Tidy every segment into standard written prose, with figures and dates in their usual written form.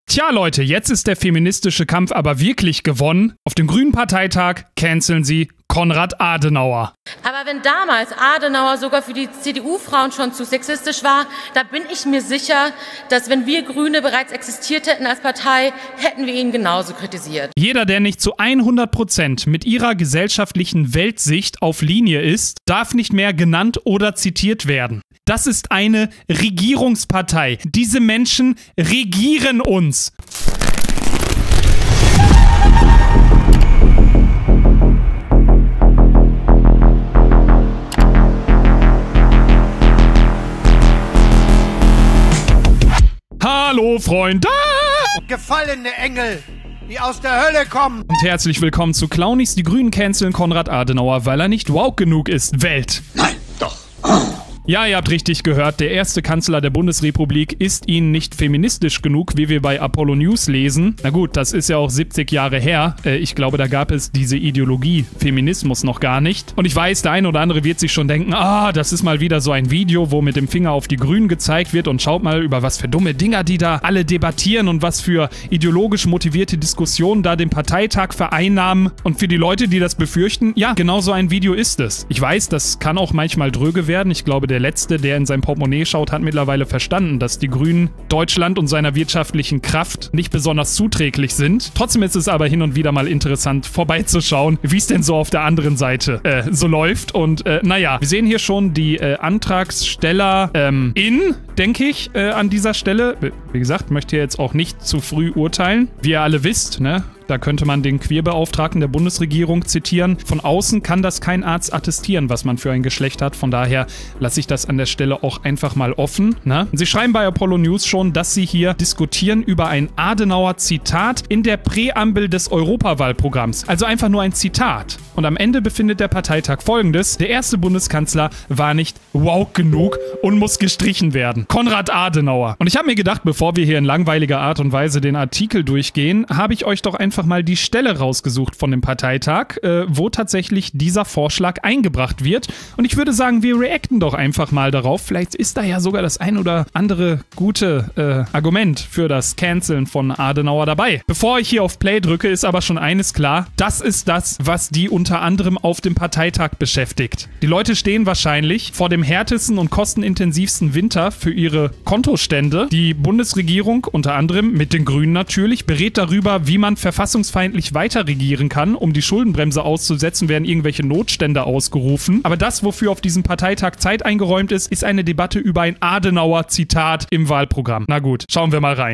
Tja Leute, jetzt ist der feministische Kampf aber wirklich gewonnen. Auf dem Grünen Parteitag canceln sie Konrad Adenauer. Aber wenn damals Adenauer sogar für die CDU-Frauen schon zu sexistisch war, da bin ich mir sicher, dass wenn wir Grüne bereits existiert hätten als Partei, hätten wir ihn genauso kritisiert. Jeder, der nicht zu 100% mit ihrer gesellschaftlichen Weltsicht auf Linie ist, darf nicht mehr genannt oder zitiert werden. Das ist eine Regierungspartei. Diese Menschen regieren uns. Hallo Freunde! Gefallene Engel, die aus der Hölle kommen! Und herzlich willkommen zu Clownies. Die Grünen canceln Konrad Adenauer, weil er nicht woke genug ist. Welt! Nein, doch! Ja, ihr habt richtig gehört, der erste Kanzler der Bundesrepublik ist ihnen nicht feministisch genug, wie wir bei Apollo News lesen. Na gut, das ist ja auch 70 Jahre her. Ich glaube, da gab es diese Ideologie Feminismus noch gar nicht. Und ich weiß, der eine oder andere wird sich schon denken, das ist mal wieder so ein Video, wo mit dem Finger auf die Grünen gezeigt wird und schaut mal, über was für dumme Dinger die da alle debattieren und was für ideologisch motivierte Diskussionen da den Parteitag vereinnahmen. Und für die Leute, die das befürchten, ja, genau so ein Video ist es. Ich weiß, das kann auch manchmal dröge werden. Ich glaube, der Letzte, der in sein Portemonnaie schaut, hat mittlerweile verstanden, dass die Grünen Deutschland und seiner wirtschaftlichen Kraft nicht besonders zuträglich sind. Trotzdem ist es aber hin und wieder mal interessant, vorbeizuschauen, wie es denn so auf der anderen Seite so läuft. Und naja, wir sehen hier schon die Antragsteller denke ich, an dieser Stelle. Wie gesagt, möchte hier jetzt auch nicht zu früh urteilen. Wie ihr alle wisst, ne? Da könnte man den Queerbeauftragten der Bundesregierung zitieren. Von außen kann das kein Arzt attestieren, was man für ein Geschlecht hat. Von daher lasse ich das an der Stelle auch einfach mal offen. Ne? Sie schreiben bei Apollo News schon, dass sie hier diskutieren über ein Adenauer-Zitat in der Präambel des Europawahlprogramms. Also einfach nur ein Zitat. Und am Ende befindet der Parteitag Folgendes: Der erste Bundeskanzler war nicht woke genug und muss gestrichen werden. Konrad Adenauer. Und ich habe mir gedacht, bevor wir hier in langweiliger Art und Weise den Artikel durchgehen, habe ich euch doch einfach mal die Stelle rausgesucht von dem Parteitag, wo tatsächlich dieser Vorschlag eingebracht wird. Und ich würde sagen, wir reacten doch einfach mal darauf. Vielleicht ist da ja sogar das ein oder andere gute Argument für das Canceln von Adenauer dabei. Bevor ich hier auf Play drücke, ist aber schon eines klar: Das ist das, was die unter anderem auf dem Parteitag beschäftigt. Die Leute stehen wahrscheinlich vor dem härtesten und kostenintensivsten Winter für ihre Kontostände. Die Bundesregierung, unter anderem mit den Grünen natürlich, berät darüber, wie man verfassungsfeindlich weiter regieren kann. Um die Schuldenbremse auszusetzen, werden irgendwelche Notstände ausgerufen. Aber das, wofür auf diesem Parteitag Zeit eingeräumt ist, ist eine Debatte über ein Adenauer-Zitat im Wahlprogramm. Na gut, schauen wir mal rein.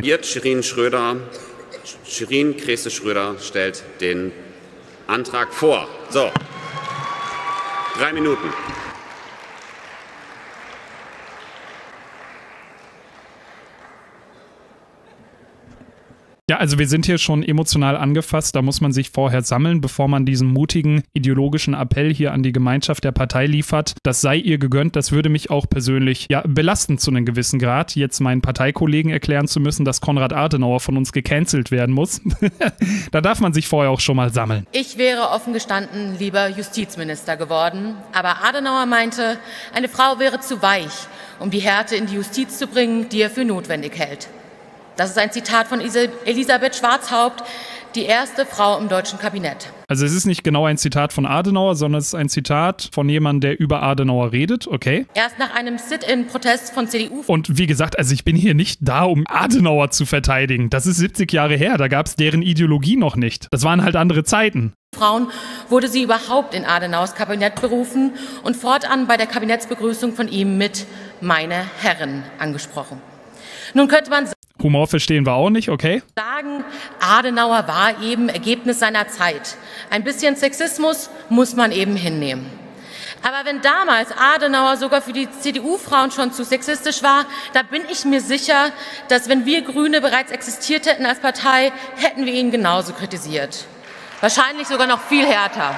Shirin Kresse-Schröder stellt den Antrag vor. So, 3 Minuten. Ja, also wir sind hier schon emotional angefasst, da muss man sich vorher sammeln, bevor man diesen mutigen ideologischen Appell hier an die Gemeinschaft der Partei liefert. Das sei ihr gegönnt, das würde mich auch persönlich belasten zu einem gewissen Grad, jetzt meinen Parteikollegen erklären zu müssen, dass Konrad Adenauer von uns gecancelt werden muss. Da darf man sich vorher auch schon mal sammeln. Ich wäre offen gestanden lieber Justizminister geworden, aber Adenauer meinte, eine Frau wäre zu weich, um die Härte in die Justiz zu bringen, die er für notwendig hält. Das ist ein Zitat von Elisabeth Schwarzhaupt, die erste Frau im deutschen Kabinett. Also es ist nicht genau ein Zitat von Adenauer, sondern es ist ein Zitat von jemandem, der über Adenauer redet, okay? Erst nach einem Sit-in-Protest von CDU. Und wie gesagt, also ich bin hier nicht da, um Adenauer zu verteidigen. Das ist 70 Jahre her, da gab es deren Ideologie noch nicht. Das waren halt andere Zeiten. Frauen wurde sie überhaupt in Adenauers Kabinett berufen und fortan bei der Kabinettsbegrüßung von ihm mit »meine Herren« angesprochen. Nun könnte man Humor verstehen wir auch nicht, okay? sagen, Adenauer war eben Ergebnis seiner Zeit. Ein bisschen Sexismus muss man eben hinnehmen. Aber wenn damals Adenauer sogar für die CDU-Frauen schon zu sexistisch war, da bin ich mir sicher, dass wenn wir Grüne bereits existiert hätten als Partei, hätten wir ihn genauso kritisiert. Wahrscheinlich sogar noch viel härter.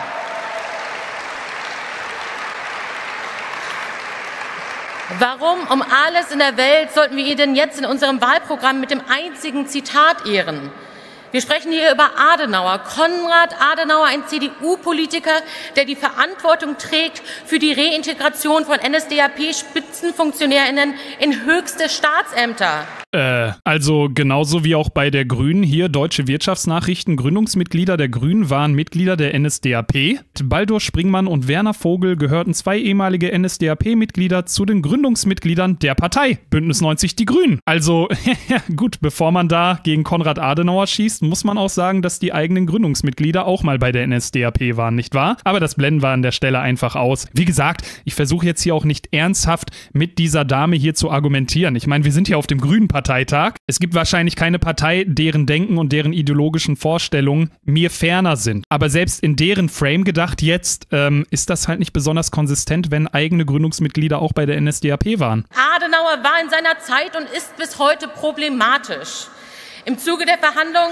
Warum um alles in der Welt sollten wir ihn denn jetzt in unserem Wahlprogramm mit dem einzigen Zitat ehren? Wir sprechen hier über Adenauer, Konrad Adenauer, ein CDU-Politiker, der die Verantwortung trägt für die Reintegration von NSDAP-Spitzenfunktionärinnen in höchste Staatsämter. Also genauso wie auch bei der Grünen hier, Deutsche Wirtschaftsnachrichten, Gründungsmitglieder der Grünen waren Mitglieder der NSDAP. Baldur Springmann und Werner Vogel gehörten 2 ehemalige NSDAP-Mitglieder zu den Gründungsmitgliedern der Partei, Bündnis 90 Die Grünen. Also, gut, bevor man da gegen Konrad Adenauer schießt, muss man auch sagen, dass die eigenen Gründungsmitglieder auch mal bei der NSDAP waren, nicht wahr? Aber das blenden wir an der Stelle einfach aus. Wie gesagt, ich versuche jetzt hier auch nicht ernsthaft mit dieser Dame hier zu argumentieren. Ich meine, wir sind hier auf dem Grünen Parteitag. Es gibt wahrscheinlich keine Partei, deren Denken und deren ideologischen Vorstellungen mir ferner sind. Aber selbst in deren Frame gedacht jetzt, ist das halt nicht besonders konsistent, wenn eigene Gründungsmitglieder auch bei der NSDAP waren. Adenauer war in seiner Zeit und ist bis heute problematisch. Im Zuge der Verhandlungen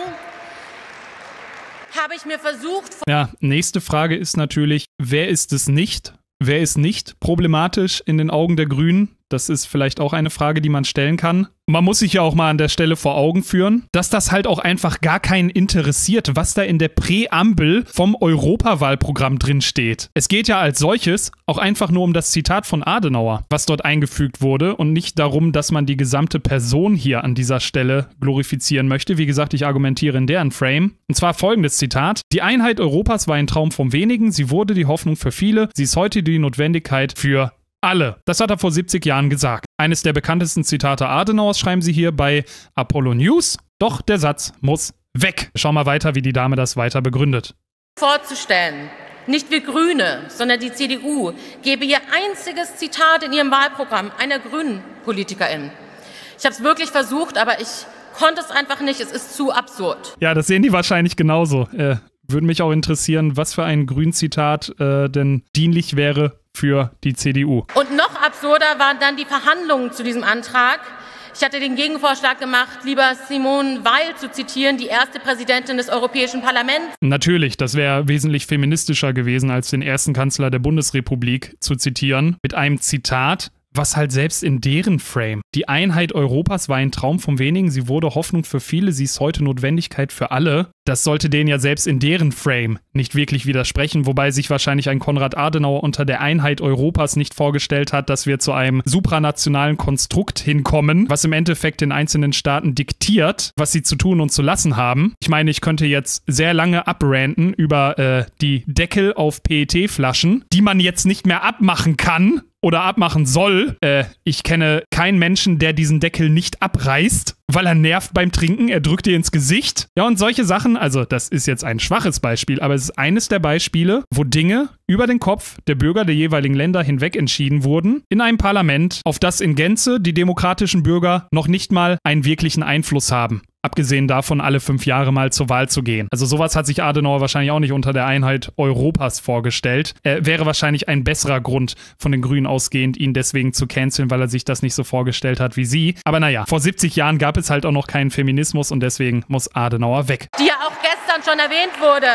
habe ich mir versucht... Ja, nächste Frage ist natürlich, wer ist es nicht? Wer ist nicht problematisch in den Augen der Grünen? Das ist vielleicht auch eine Frage, die man stellen kann. Man muss sich ja auch mal an der Stelle vor Augen führen, dass das halt auch einfach gar keinen interessiert, was da in der Präambel vom Europawahlprogramm drin steht. Es geht ja als solches auch einfach nur um das Zitat von Adenauer, was dort eingefügt wurde und nicht darum, dass man die gesamte Person hier an dieser Stelle glorifizieren möchte. Wie gesagt, ich argumentiere in deren Frame. Und zwar folgendes Zitat: Die Einheit Europas war ein Traum von wenigen, sie wurde die Hoffnung für viele, sie ist heute die Notwendigkeit für alle. Das hat er vor 70 Jahren gesagt. Eines der bekanntesten Zitate Adenauers schreiben sie hier bei Apollo News. Doch der Satz muss weg. Schauen wir weiter, wie die Dame das weiter begründet. Vorzustellen, nicht wir Grüne, sondern die CDU gebe ihr einziges Zitat in ihrem Wahlprogramm einer grünen Politikerin. Ich habe es wirklich versucht, aber ich konnte es einfach nicht. Es ist zu absurd. Ja, das sehen die wahrscheinlich genauso. Würde mich auch interessieren, was für ein Grün-Zitat denn dienlich wäre für die CDU. Und noch absurder waren dann die Verhandlungen zu diesem Antrag. Ich hatte den Gegenvorschlag gemacht, lieber Simone Weil zu zitieren, die erste Präsidentin des Europäischen Parlaments. Natürlich, das wäre wesentlich feministischer gewesen, als den ersten Kanzler der Bundesrepublik zu zitieren. Mit einem Zitat, was halt selbst in deren Frame: Die Einheit Europas war ein Traum von wenigen, sie wurde Hoffnung für viele, sie ist heute Notwendigkeit für alle. Das sollte denen ja selbst in deren Frame nicht wirklich widersprechen, wobei sich wahrscheinlich ein Konrad Adenauer unter der Einheit Europas nicht vorgestellt hat, dass wir zu einem supranationalen Konstrukt hinkommen, was im Endeffekt den einzelnen Staaten diktiert, was sie zu tun und zu lassen haben. Ich meine, ich könnte jetzt sehr lange abranten über die Deckel auf PET-Flaschen, die man jetzt nicht mehr abmachen kann oder abmachen soll. Ich kenne keinen Menschen, der diesen Deckel nicht abreißt, weil er nervt beim Trinken, er drückt dir ins Gesicht. Ja, und solche Sachen, also das ist jetzt ein schwaches Beispiel, aber es ist eines der Beispiele, wo Dinge über den Kopf der Bürger der jeweiligen Länder hinweg entschieden wurden, in einem Parlament, auf das in Gänze die demokratischen Bürger noch nicht mal einen wirklichen Einfluss haben. Abgesehen davon, alle 5 Jahre mal zur Wahl zu gehen. Also sowas hat sich Adenauer wahrscheinlich auch nicht unter der Einheit Europas vorgestellt. Wäre wahrscheinlich ein besserer Grund von den Grünen ausgehend, ihn deswegen zu canceln, weil er sich das nicht so vorgestellt hat wie sie. Aber naja, vor 70 Jahren gab es halt auch noch keinen Feminismus und deswegen muss Adenauer weg. Die ja auch gestern schon erwähnt wurde.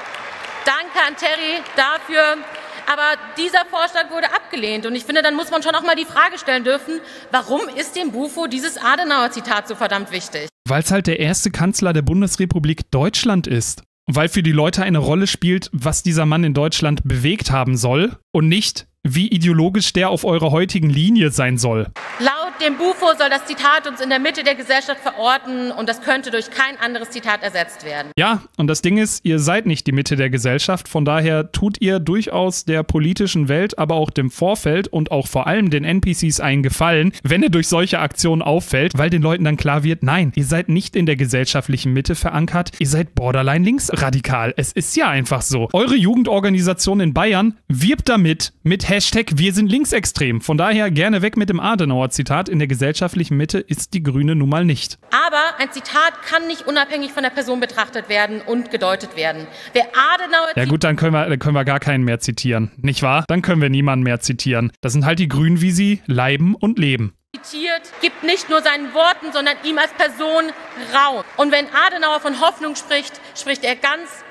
Danke an Terry dafür. Aber dieser Vorschlag wurde abgelehnt. Und ich finde, dann muss man schon auch mal die Frage stellen dürfen, warum ist dem Bufo dieses Adenauer-Zitat so verdammt wichtig? Weil es halt der erste Kanzler der Bundesrepublik Deutschland ist. Weil für die Leute eine Rolle spielt, was dieser Mann in Deutschland bewegt haben soll und nicht, wie ideologisch der auf eurer heutigen Linie sein soll. Laut dem Bufo soll das Zitat uns in der Mitte der Gesellschaft verorten und das könnte durch kein anderes Zitat ersetzt werden. Ja, und das Ding ist, ihr seid nicht die Mitte der Gesellschaft, von daher tut ihr durchaus der politischen Welt, aber auch dem Vorfeld und auch vor allem den NPCs einen Gefallen, wenn ihr durch solche Aktionen auffällt, weil den Leuten dann klar wird, nein, ihr seid nicht in der gesellschaftlichen Mitte verankert, ihr seid borderline linksradikal. Es ist ja einfach so. Eure Jugendorganisation in Bayern wirbt damit mit Hashtag wir sind linksextrem. Von daher gerne weg mit dem Adenauer-Zitat. In der gesellschaftlichen Mitte ist die Grüne nun mal nicht. Aber ein Zitat kann nicht unabhängig von der Person betrachtet werden und gedeutet werden. Wer Adenauer... Ja gut, dann können wir gar keinen mehr zitieren. Nicht wahr? Dann können wir niemanden mehr zitieren. Das sind halt die Grünen, wie sie leiben und leben. Zitiert, gibt nicht nur seinen Worten, sondern ihm als Person Raum. Und wenn Adenauer von Hoffnung spricht, spricht er ganz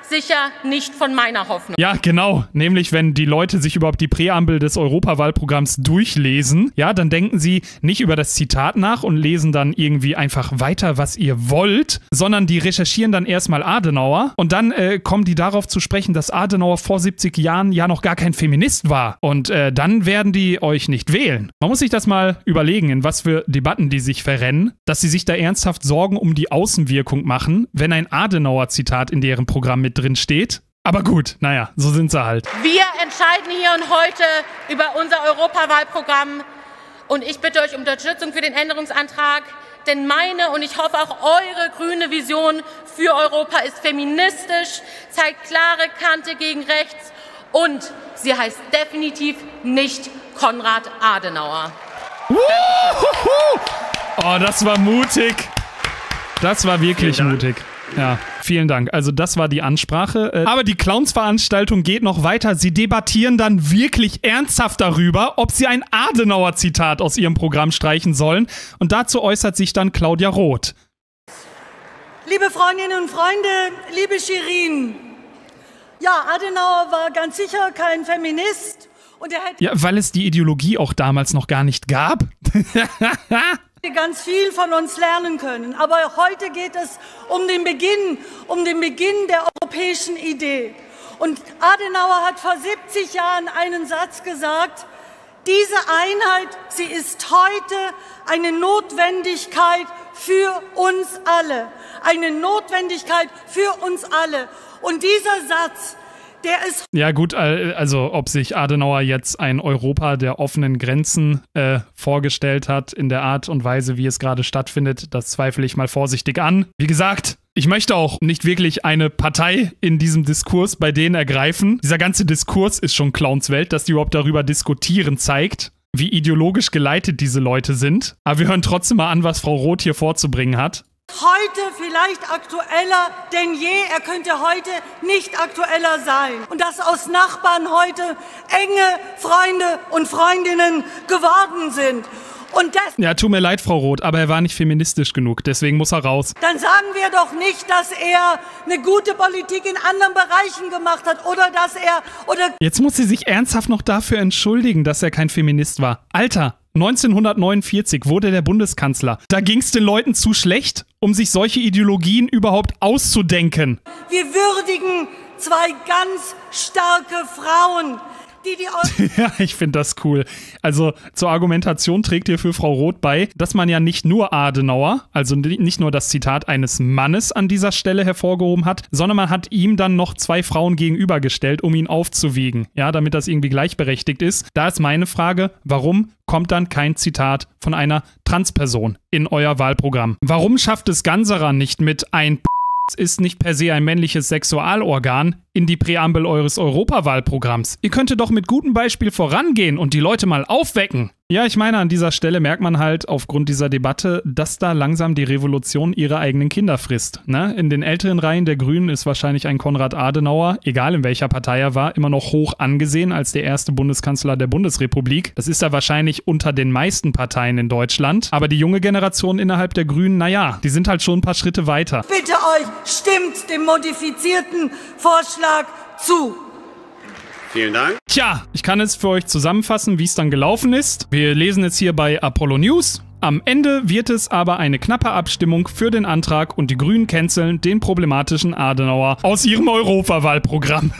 sicher nicht von meiner Hoffnung. Ja, genau. Nämlich, wenn die Leute sich überhaupt die Präambel des Europawahlprogramms durchlesen, ja, dann denken sie nicht über das Zitat nach und lesen dann irgendwie einfach weiter, was ihr wollt, sondern die recherchieren dann erstmal Adenauer und dann kommen die darauf zu sprechen, dass Adenauer vor 70 Jahren ja noch gar kein Feminist war. Und dann werden die euch nicht wählen. Man muss sich das mal überlegen, in was für Debatten die sich verrennen, dass sie sich da ernsthaft Sorgen um die Außenwirkung machen, wenn ein Adenauer-Zitat in deren Programm mit drin steht. Aber gut, naja, so sind sie halt. Wir entscheiden hier und heute über unser Europawahlprogramm und ich bitte euch um Unterstützung für den Änderungsantrag, denn meine und ich hoffe auch eure grüne Vision für Europa ist feministisch, zeigt klare Kante gegen rechts und sie heißt definitiv nicht Konrad Adenauer. Oh, das war mutig. Das war wirklich mutig. Ja, vielen Dank. Also das war die Ansprache. Aber die Clowns-Veranstaltung geht noch weiter. Sie debattieren dann wirklich ernsthaft darüber, ob sie ein Adenauer-Zitat aus ihrem Programm streichen sollen. Und dazu äußert sich dann Claudia Roth. Liebe Freundinnen und Freunde, liebe Shirin, ja, Adenauer war ganz sicher kein Feminist. Und er hätte weil es die Ideologie auch damals noch gar nicht gab. ganz viel von uns lernen können. Aber heute geht es um den Beginn der europäischen Idee. Und Adenauer hat vor 70 Jahren einen Satz gesagt, diese Einheit, sie ist heute eine Notwendigkeit für uns alle. Eine Notwendigkeit für uns alle. Und dieser Satz, der ist... Ja gut, also ob sich Adenauer jetzt ein Europa der offenen Grenzen vorgestellt hat in der Art und Weise, wie es gerade stattfindet, das zweifle ich mal vorsichtig an. Wie gesagt, ich möchte auch nicht wirklich eine Partei in diesem Diskurs bei denen ergreifen. Dieser ganze Diskurs ist schon Clownswelt, dass die überhaupt darüber diskutieren, zeigt, wie ideologisch geleitet diese Leute sind. Aber wir hören trotzdem mal an, was Frau Roth hier vorzubringen hat. Heute vielleicht aktueller denn je. Er könnte heute nicht aktueller sein. Und dass aus Nachbarn heute enge Freunde und Freundinnen geworden sind. Und ja, tut mir leid, Frau Roth, aber er war nicht feministisch genug, deswegen muss er raus. Dann sagen wir doch nicht, dass er eine gute Politik in anderen Bereichen gemacht hat oder dass er... Jetzt muss sie sich ernsthaft noch dafür entschuldigen, dass er kein Feminist war. Alter, 1949 wurde der Bundeskanzler. Da ging es den Leuten zu schlecht, um sich solche Ideologien überhaupt auszudenken. Wir würdigen zwei ganz starke Frauen, ja, ich finde das cool. Also zur Argumentation trägt hier für Frau Roth bei, dass man ja nicht nur Adenauer, also nicht nur das Zitat eines Mannes an dieser Stelle hervorgehoben hat, sondern man hat ihm dann noch zwei Frauen gegenübergestellt, um ihn aufzuwiegen. Ja, damit das irgendwie gleichberechtigt ist. Da ist meine Frage, warum kommt dann kein Zitat von einer Transperson in euer Wahlprogramm? Warum schafft es Ganserer nicht mit ein ist nicht per se ein männliches Sexualorgan in die Präambel eures Europawahlprogramms? Ihr könntet doch mit gutem Beispiel vorangehen und die Leute mal aufwecken. Ja, ich meine, an dieser Stelle merkt man halt aufgrund dieser Debatte, dass da langsam die Revolution ihre eigenen Kinder frisst. Ne? In den älteren Reihen der Grünen ist wahrscheinlich ein Konrad Adenauer, egal in welcher Partei er war, immer noch hoch angesehen als der erste Bundeskanzler der Bundesrepublik. Das ist er wahrscheinlich unter den meisten Parteien in Deutschland. Aber die junge Generation innerhalb der Grünen, naja, die sind halt schon ein paar Schritte weiter. Bitte euch, stimmt dem modifizierten Vorschlag zu. Vielen Dank. Tja, ich kann es für euch zusammenfassen, wie es dann gelaufen ist. Wir lesen jetzt hier bei Apollo News. Am Ende wird es aber eine knappe Abstimmung für den Antrag und die Grünen canceln den problematischen Adenauer aus ihrem Europawahlprogramm.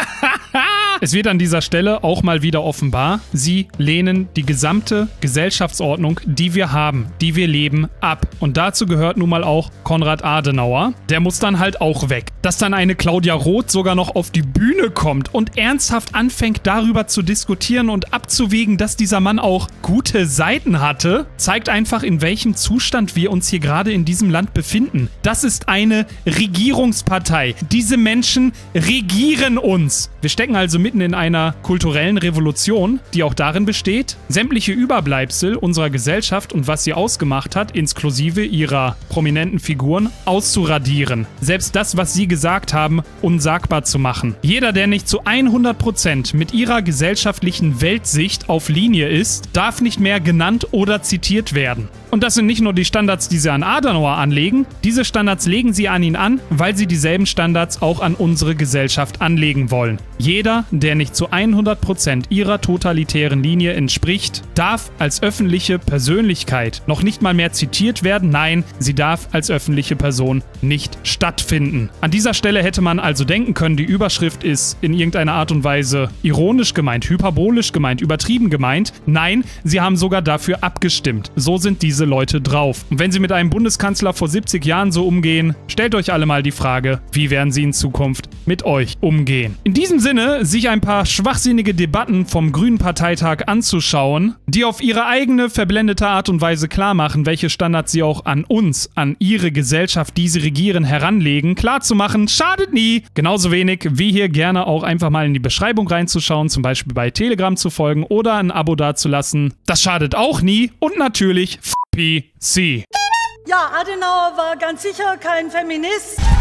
Es wird an dieser Stelle auch mal wieder offenbar, sie lehnen die gesamte Gesellschaftsordnung, die wir haben, die wir leben, ab. Und dazu gehört nun mal auch Konrad Adenauer. Der muss dann halt auch weg. Dass dann eine Claudia Roth sogar noch auf die Bühne kommt und ernsthaft anfängt, darüber zu diskutieren und abzuwägen, dass dieser Mann auch gute Seiten hatte, zeigt einfach, in welchem Zustand wir uns hier gerade in diesem Land befinden. Das ist eine Regierungspartei. Diese Menschen regieren uns. Wir stecken also mitten in einer kulturellen Revolution, die auch darin besteht, sämtliche Überbleibsel unserer Gesellschaft und was sie ausgemacht hat, inklusive ihrer prominenten Figuren, auszuradieren. Selbst das, was sie gesagt haben, unsagbar zu machen. Jeder, der nicht zu 100% mit ihrer gesellschaftlichen Weltsicht auf Linie ist, darf nicht mehr genannt oder zitiert werden. Und das sind nicht nur die Standards, die sie an Adenauer anlegen, diese Standards legen sie an ihn an, weil sie dieselben Standards auch an unsere Gesellschaft anlegen wollen. Jeder, der nicht zu 100% ihrer totalitären Linie entspricht, darf als öffentliche Persönlichkeit noch nicht mal mehr zitiert werden. Nein, sie darf als öffentliche Person nicht stattfinden. An dieser Stelle hätte man also denken können, die Überschrift ist in irgendeiner Art und Weise ironisch gemeint, hyperbolisch gemeint, übertrieben gemeint. Nein, sie haben sogar dafür abgestimmt. So sind diese Leute drauf. Und wenn sie mit einem Bundeskanzler vor 70 Jahren so umgehen, stellt euch alle mal die Frage, wie werden sie in Zukunft mit euch umgehen? In diesem Sinne, sich ein paar schwachsinnige Debatten vom Grünen Parteitag anzuschauen, die auf ihre eigene verblendete Art und Weise klar machen, welche Standards sie auch an uns, an ihre Gesellschaft, die sie regieren, heranlegen, klarzumachen, schadet nie. Genauso wenig wie hier gerne auch einfach mal in die Beschreibung reinzuschauen, zum Beispiel bei Telegram zu folgen oder ein Abo dazulassen. Das schadet auch nie. Und natürlich PC. Ja, Adenauer war ganz sicher kein Feminist.